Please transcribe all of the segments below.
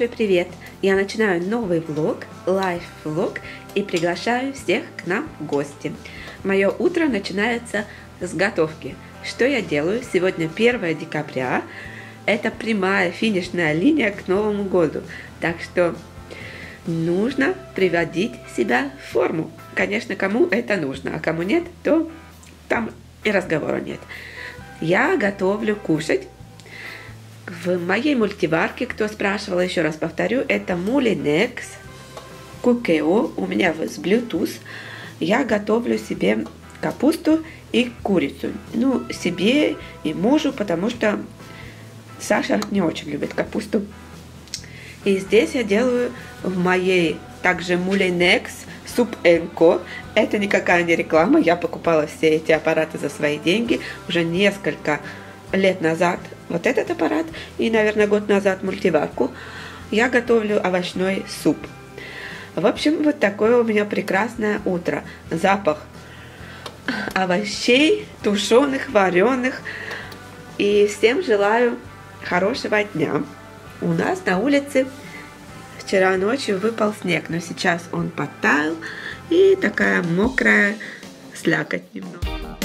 Большой привет! Я начинаю новый влог, лайф-влог, и приглашаю всех к нам в гости. Мое утро начинается с готовки. Что я делаю? Сегодня 1 декабря. Это прямая финишная линия к Новому году. Так что нужно приводить себя в форму. Конечно, кому это нужно, а кому нет, то там и разговора нет. Я готовлю кушать. В моей мультиварке, кто спрашивал, еще раз повторю, это Moulinex Cookéo, у меня с Bluetooth. Я готовлю себе капусту и курицу. Ну, себе и мужу, потому что Саша не очень любит капусту. И здесь я делаю в моей также Moulinex Soup & Co. Это никакая не реклама, я покупала все эти аппараты за свои деньги уже несколько лет назад. Вот этот аппарат и, наверное, год назад мультиварку. Я готовлю овощной суп. В общем, вот такое у меня прекрасное утро. Запах овощей, тушеных, вареных. И всем желаю хорошего дня. У нас на улице вчера ночью выпал снег, но сейчас он подтаял. И такая мокрая слякоть немного.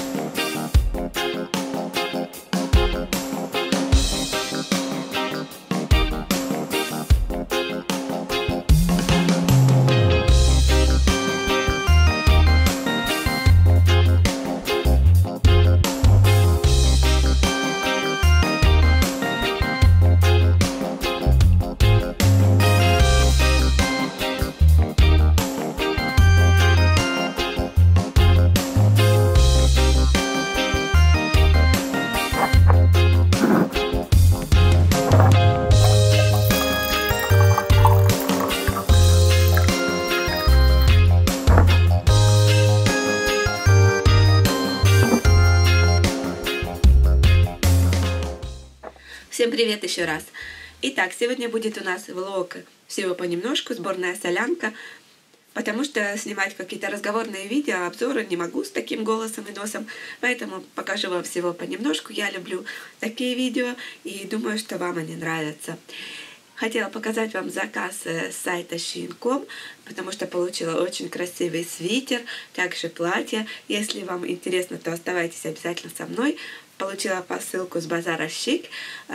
Всем привет еще раз. Итак, сегодня будет у нас влог всего понемножку, сборная солянка, потому что снимать какие-то разговорные видео, обзоры не могу с таким голосом и носом, поэтому покажу вам всего понемножку. Я люблю такие видео и думаю, что вам они нравятся. Хотела показать вам заказ с сайта Shein.com, потому что получила очень красивый свитер, также платье. Если вам интересно, то оставайтесь обязательно со мной. Получила посылку с базара Chic.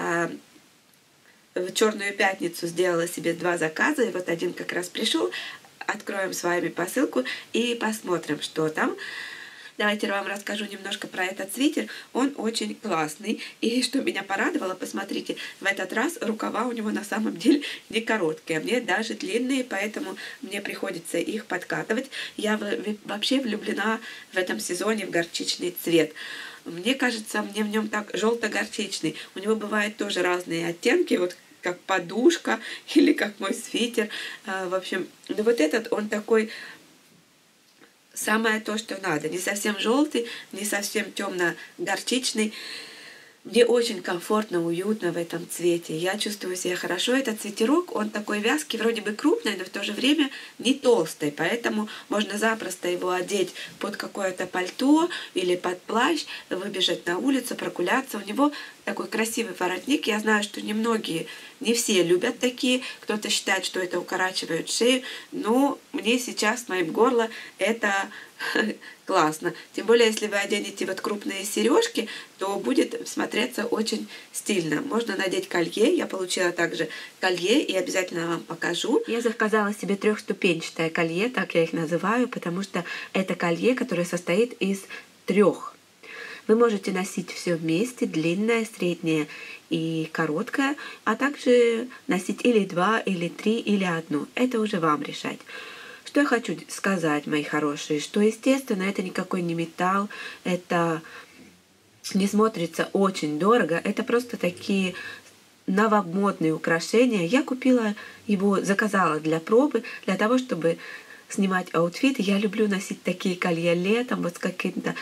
В Черную пятницу сделала себе 2 заказа, и вот один как раз пришел. Откроем с вами посылку и посмотрим, что там. Давайте я вам расскажу немножко про этот свитер. Он очень классный. И что меня порадовало, посмотрите, в этот раз рукава у него на самом деле не короткие, мне даже длинные, поэтому мне приходится их подкатывать. Я вообще влюблена в этом сезоне в горчичный цвет. Мне кажется, мне в нем так желто-горчичный. У него бывают тоже разные оттенки, вот как подушка или как мой свитер. В общем, но вот этот, он такой... Самое то, что надо. Не совсем желтый, не совсем темно-горчичный. Мне очень комфортно, уютно в этом цвете. Я чувствую себя хорошо. Этот свитерок, он такой вязкий, вроде бы крупный, но в то же время не толстый. Поэтому можно запросто его одеть под какое-то пальто или под плащ, выбежать на улицу, прогуляться. У него такой красивый воротник. Я знаю, что немногие, не все любят такие. Кто-то считает, что это укорачивает шею. Но мне сейчас, моим горло, это классно. Тем более, если вы оденете вот крупные сережки, то будет смотреться очень стильно. Можно надеть колье. Я получила также колье и обязательно вам покажу. Я заказала себе 3-ступенчатое колье, так я их называю, потому что это колье, которое состоит из 3. Вы можете носить все вместе, длинное, среднее и короткое, а также носить или 2, или 3, или 1. Это уже вам решать. Что я хочу сказать, мои хорошие, что, естественно, это никакой не металл, это не смотрится очень дорого, это просто такие новомодные украшения. Я купила его, заказала для пробы, для того, чтобы снимать аутфиты. Я люблю носить такие колье летом, вот с каким-то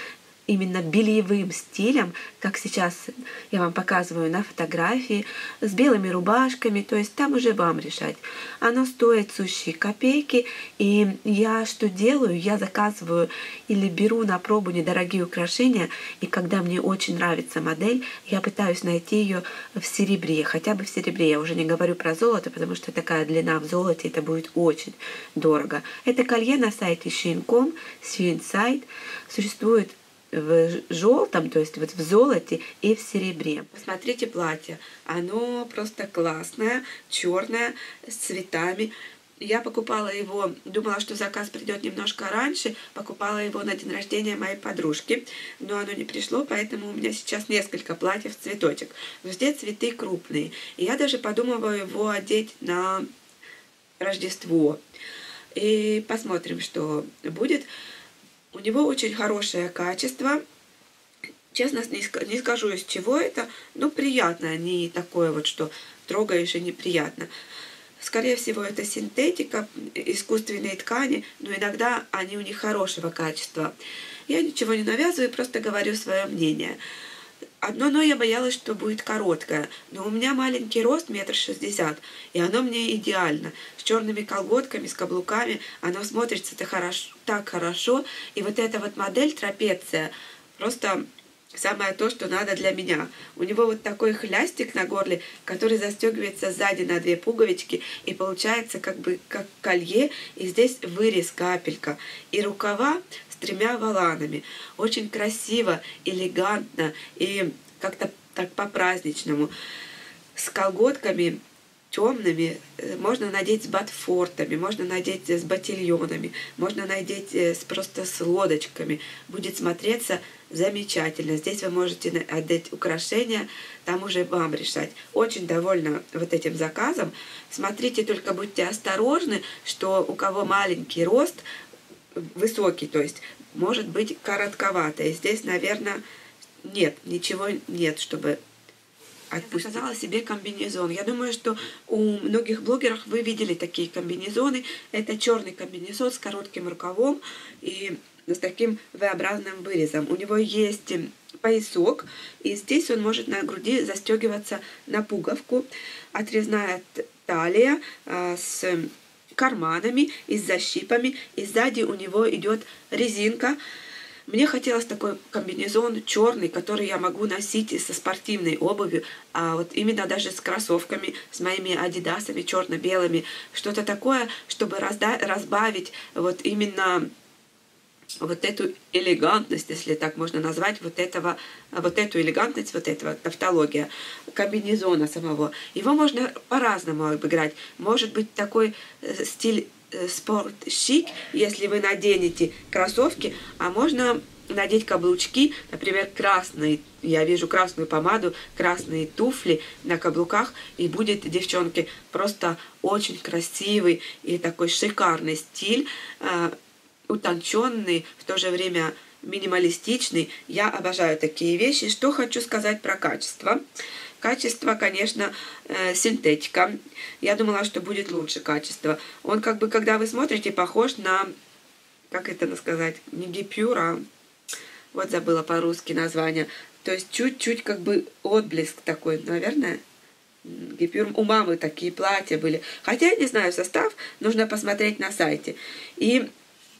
именно бельевым стилем, как сейчас я вам показываю на фотографии, с белыми рубашками, то есть там уже вам решать. Оно стоит сущие копейки, и я что делаю? Я заказываю или беру на пробу недорогие украшения, и когда мне очень нравится модель, я пытаюсь найти ее в серебре, хотя бы в серебре. Я уже не говорю про золото, потому что такая длина в золоте, это будет очень дорого. Это колье на сайте Shein.com, Shein существует в желтом, то есть вот в золоте и в серебре. Посмотрите платье. Оно просто классное, черное, с цветами. Я покупала его, думала, что заказ придет немножко раньше, покупала его на день рождения моей подружки, но оно не пришло, поэтому у меня сейчас несколько платьев в цветочек. Везде цветы крупные. И я даже подумываю его одеть на Рождество. И посмотрим, что будет. У него очень хорошее качество. Честно, не скажу, из чего это, но приятно, не такое вот, что трогаешь и неприятно. Скорее всего, это синтетика, искусственные ткани, но иногда они у них хорошего качества. Я ничего не навязываю, просто говорю свое мнение. Одно но я боялась, что будет короткое, но у меня маленький рост, 1,60 м, и оно мне идеально. С черными колготками, с каблуками, оно смотрится так хорошо. И вот эта вот модель трапеция просто самое то, что надо для меня. У него вот такой хлястик на горле, который застегивается сзади на 2 пуговички, и получается как бы как колье, и здесь вырез капелька. И рукава с 3 воланами. Очень красиво, элегантно и как-то так по-праздничному. С колготками темными, можно надеть с ботфортами, можно надеть с ботильонами, можно надеть просто с лодочками. Будет смотреться замечательно. Здесь вы можете отдать украшения, там уже вам решать. Очень довольна вот этим заказом. Смотрите, только будьте осторожны, что у кого маленький рост, высокий, то есть, может быть коротковато. И здесь, наверное, нет, ничего нет, чтобы отпустить. Я заказала себе комбинезон. Я думаю, что у многих блогеров вы видели такие комбинезоны. Это черный комбинезон с коротким рукавом и с таким V-образным вырезом. У него есть поясок, и здесь он может на груди застегиваться на пуговку. Отрезная талия с карманами и с защипами, и сзади у него идет резинка. Мне хотелось такой комбинезон черный, который я могу носить со спортивной обувью, а вот именно даже с кроссовками, с моими адидасами черно-белыми, что-то такое, чтобы разбавить вот именно вот эту элегантность, если так можно назвать, вот эту элегантность, вот этого тавтология комбинезона самого. Его можно по-разному обыграть. Может быть такой стиль спорт-шик, если вы наденете кроссовки, а можно надеть каблучки, например, красный. Я вижу красную помаду, красные туфли на каблуках, и будет, девчонки, просто очень красивый и такой шикарный стиль, утонченный, в то же время минималистичный. Я обожаю такие вещи. Что хочу сказать про качество. Качество, конечно, синтетика. Я думала, что будет лучше качество. Он как бы, когда вы смотрите, похож на, как это сказать, не гипюр, а вот забыла по-русски название. То есть чуть-чуть как бы отблеск такой, наверное. Гипюр. У мамы такие платья были. Хотя я не знаю состав, нужно посмотреть на сайте. И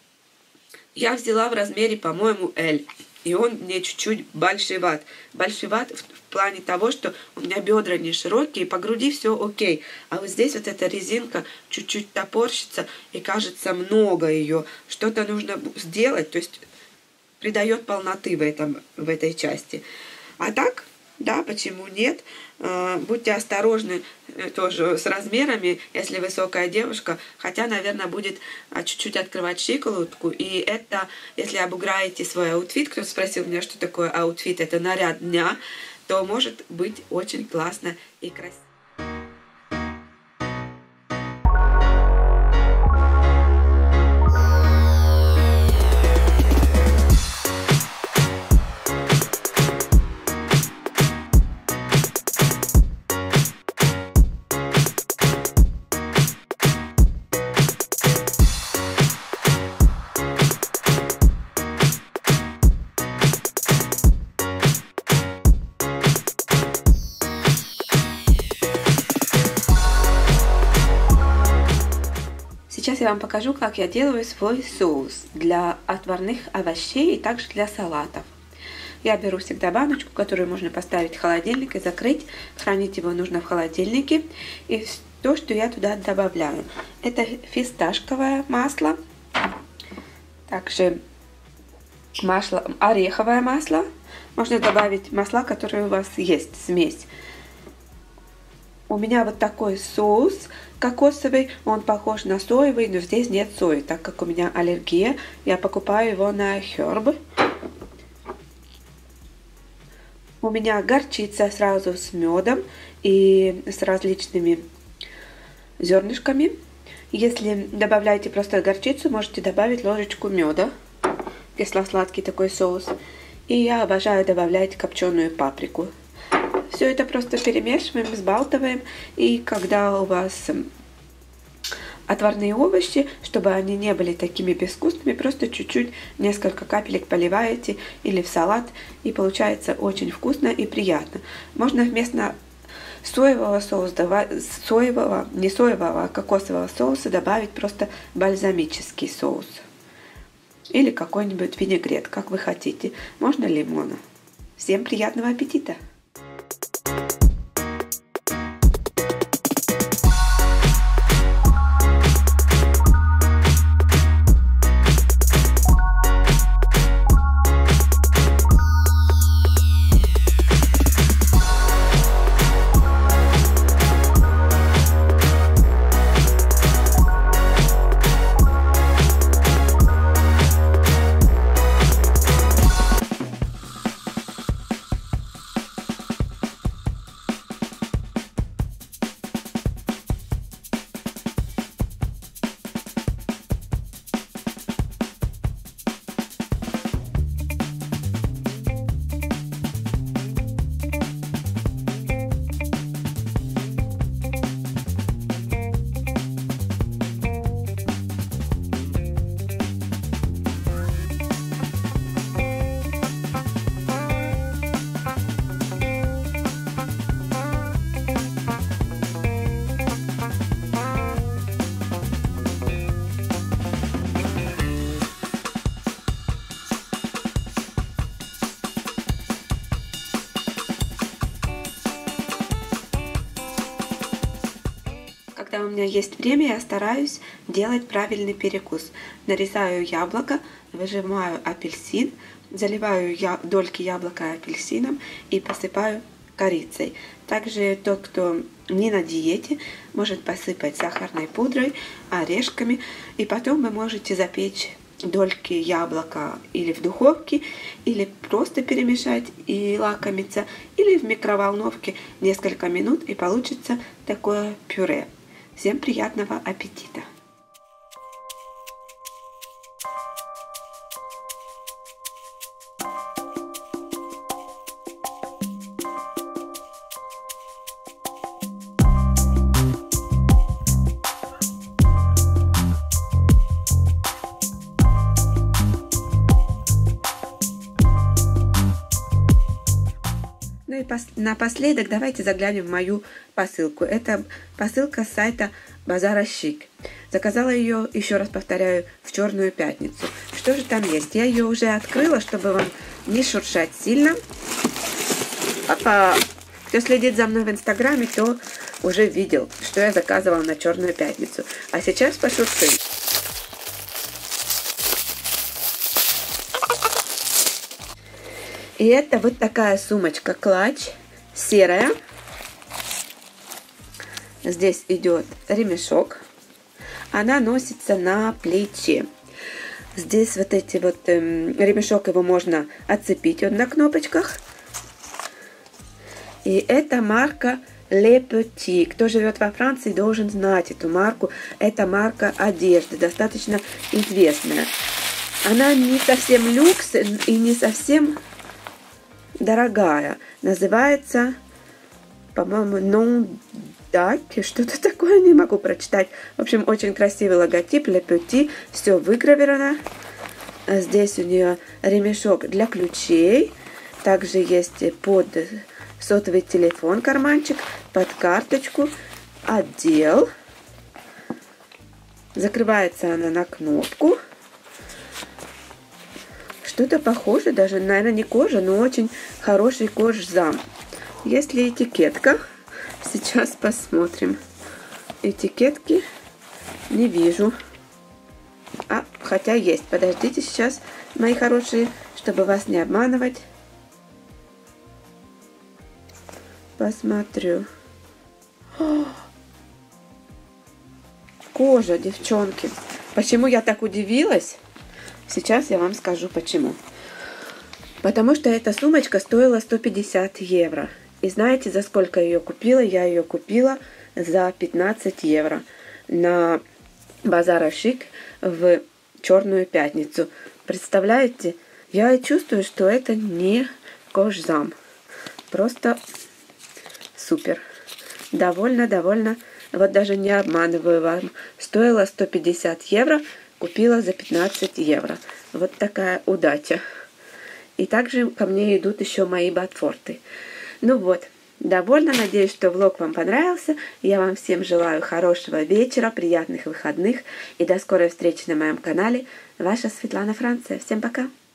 я взяла в размере, по-моему, L. И он мне чуть-чуть большеват. Большеват в плане того, что у меня бедра не широкие, по груди все окей. А вот здесь вот эта резинка чуть-чуть топорщится, и кажется много ее. Что-то нужно сделать, то есть придает полноты в этой части. А так, да, почему нет? Будьте осторожны тоже с размерами, если высокая девушка, хотя, наверное, будет чуть-чуть открывать щиколотку. И это, если обыграете свой аутфит, кто спросил меня, что такое аутфит, это наряд дня, то может быть очень классно и красиво. Сейчас я вам покажу, как я делаю свой соус для отварных овощей и также для салатов. Я беру всегда баночку, которую можно поставить в холодильник и закрыть. Хранить его нужно в холодильнике. И то, что я туда добавляю, это фисташковое масло, также масло, ореховое масло. Можно добавить масла, которые у вас есть, смесь. У меня вот такой соус кокосовый, он похож на соевый, но здесь нет сои, так как у меня аллергия. Я покупаю его на Herb. У меня горчица сразу с медом и с различными зернышками. Если добавляете просто горчицу, можете добавить ложечку меда. Кисло-сладкий такой соус. И я обожаю добавлять копченую паприку. Все это просто перемешиваем, взбалтываем. И когда у вас отварные овощи, чтобы они не были такими безвкусными, просто чуть-чуть, несколько капелек поливаете или в салат, и получается очень вкусно и приятно. Можно вместо соевого соуса, не соевого, а кокосового соуса добавить просто бальзамический соус. Или какой-нибудь винегрет, как вы хотите. Можно лимона. Всем приятного аппетита! Когда у меня есть время, я стараюсь делать правильный перекус. Нарезаю яблоко, выжимаю апельсин, заливаю дольки яблока апельсином и посыпаю корицей. Также тот, кто не на диете, может посыпать сахарной пудрой, орешками. И потом вы можете запечь дольки яблока или в духовке, или просто перемешать и лакомиться, или в микроволновке несколько минут, и получится такое пюре. Всем приятного аппетита! Ну и напоследок давайте заглянем в мою посылку. Это посылка с сайта Базара Шик. Заказала ее, еще раз повторяю, в Черную пятницу. Что же там есть? Я ее уже открыла, чтобы вам не шуршать сильно. Кто следит за мной в Инстаграме, то уже видел, что я заказывала на Черную пятницу. А сейчас пошуршим. И это вот такая сумочка клатч, серая. Здесь идет ремешок. Она носится на плече. Здесь вот эти вот ремешок, его можно отцепить на кнопочках. И это марка Le Petit. Кто живет во Франции, должен знать эту марку. Это марка одежды, достаточно известная. Она не совсем люкс и не совсем дорогая. Называется, по-моему, Non Dac, что-то такое, не могу прочитать. В общем, очень красивый логотип Le Petit, все выгравировано. Здесь у нее ремешок для ключей. Также есть под сотовый телефон карманчик, под карточку, отдел. Закрывается она на кнопку. Что-то похоже, даже, наверное, не кожа, но очень хороший кожзам. Есть ли этикетка? Сейчас посмотрим. Этикетки не вижу. Хотя есть. Подождите сейчас, мои хорошие, чтобы вас не обманывать. Посмотрю. Кожа, девчонки. Почему я так удивилась? Сейчас я вам скажу почему. Потому что эта сумочка стоила 150 евро. И знаете, за сколько я ее купила? Я ее купила за 15 евро на Базара Шик в Черную пятницу. Представляете? Я чувствую, что это не кожзам. Просто супер. Довольно. Вот даже не обманываю вам. Стоила 150 евро, купила за 15 евро. Вот такая удача. И также ко мне идут еще мои ботфорты. Ну вот, довольно. Надеюсь, что влог вам понравился. Я вам всем желаю хорошего вечера, приятных выходных. И до скорой встречи на моем канале. Ваша Светлана Франция. Всем пока!